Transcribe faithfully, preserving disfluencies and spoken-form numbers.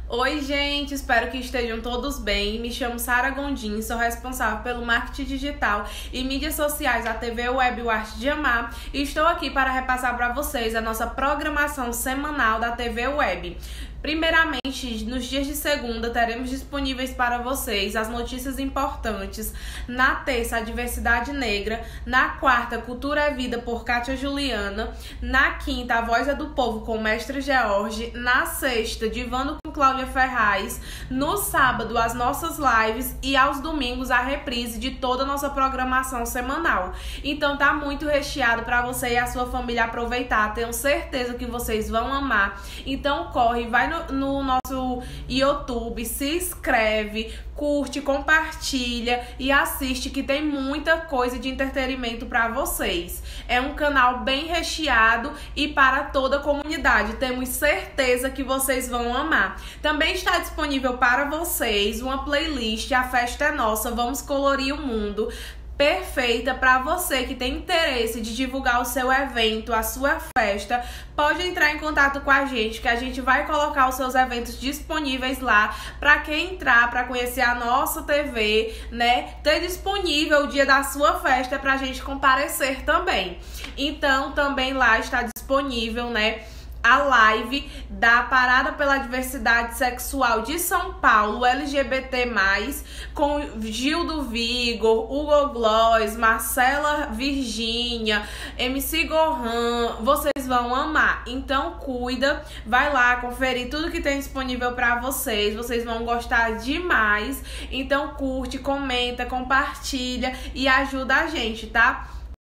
Oi, gente, espero que estejam todos bem. Me chamo Sara Gondim, sou responsável pelo marketing digital e mídias sociais da T V Web O Arte de Amar e estou aqui para repassar para vocês a nossa programação semanal da T V Web. Primeiramente, nos dias de segunda, teremos disponíveis para vocês as notícias importantes. Na terça, a diversidade negra. Na quarta, Cultura é Vida, por Kátia Juliana. Na quinta, a Voz é do Povo, com o Mestre George. Na sexta, Divando com Cláudia Ferraz. No sábado, as nossas lives. E aos domingos, a reprise de toda a nossa programação semanal. Então, tá muito recheado para você e a sua família aproveitar. Tenho certeza que vocês vão amar. Então, corre, vai no no nosso YouTube, se inscreve, curte, compartilha e assiste, que tem muita coisa de entretenimento para vocês. É um canal bem recheado e para toda a comunidade. Temos certeza que vocês vão amar. Também está disponível para vocês uma playlist A Festa é Nossa, Vamos Colorir o Mundo, perfeita para você que tem interesse de divulgar o seu evento, a sua festa. Pode entrar em contato com a gente, que a gente vai colocar os seus eventos disponíveis lá para quem entrar, para conhecer a nossa T V, né? Ter disponível o dia da sua festa para a gente comparecer também. Então, também lá está disponível, né, a live da Parada pela Diversidade Sexual de São Paulo, L G B T mais, com Gil do Vigor, Hugo Gloss, Marcela Virgínia, M C Gohan. Vocês vão amar. Então cuida, vai lá conferir tudo que tem disponível para vocês. Vocês vão gostar demais. Então curte, comenta, compartilha e ajuda a gente, tá?